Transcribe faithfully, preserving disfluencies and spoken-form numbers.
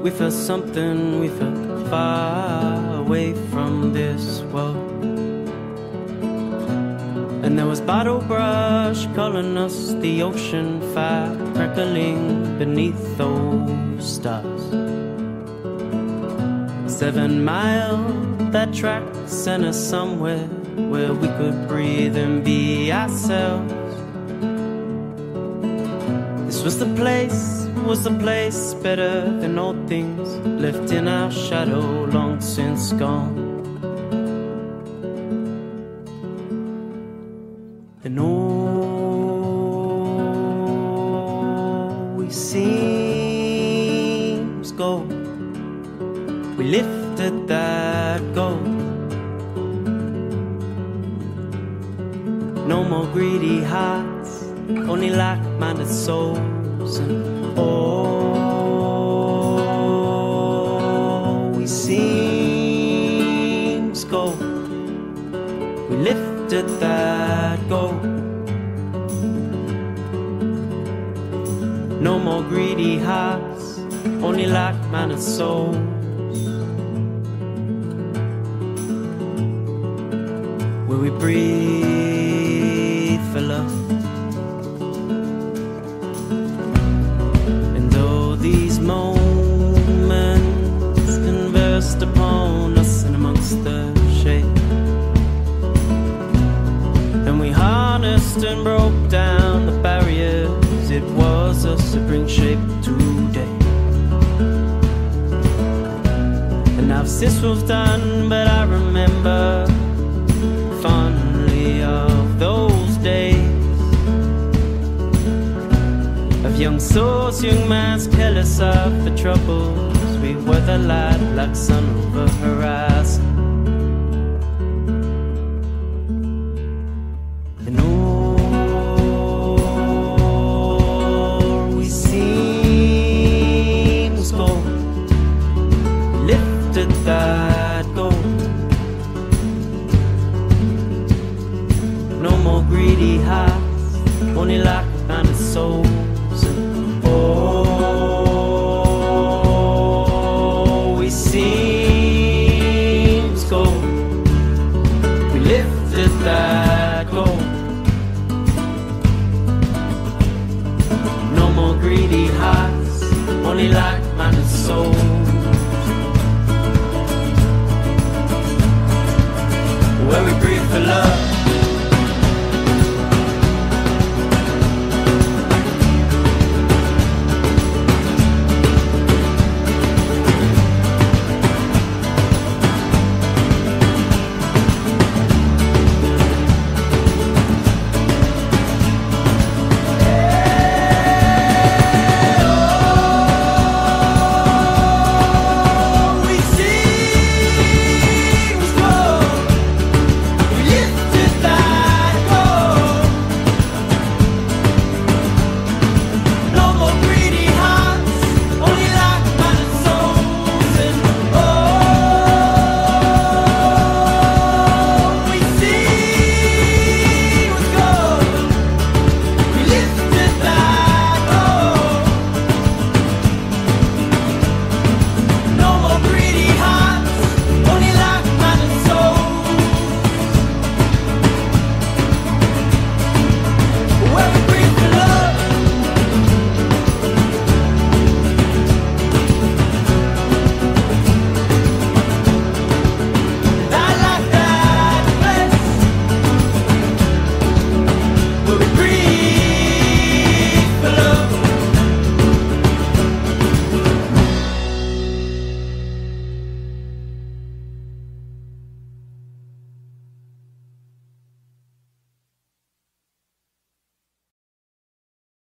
We felt something, we felt far away from this world. And there was bottle brush calling us, the ocean fire crackling beneath those stars. Seven mile, that track sent us somewhere where we could breathe and be ourselves. This was the place, was the place better than all things left in our shadow long since gone. And all we seems gold. We lifted that gold. No more greedy hearts, only like-minded souls. And all we seems gold. We lifted that gold. No more greedy hearts, only like-minded souls. Where we breathe for love. And though these moments conversed upon us in amongst the shade, and we harnessed and broke down the barriers, it was us that bring shape today. And now since we've done, but I remember fondly of those days of young souls, young minds careless of the troubles. We were the light like sun over horizon. And all we seems gold. Lifted that gold. No more greedy hearts, only like-minded souls.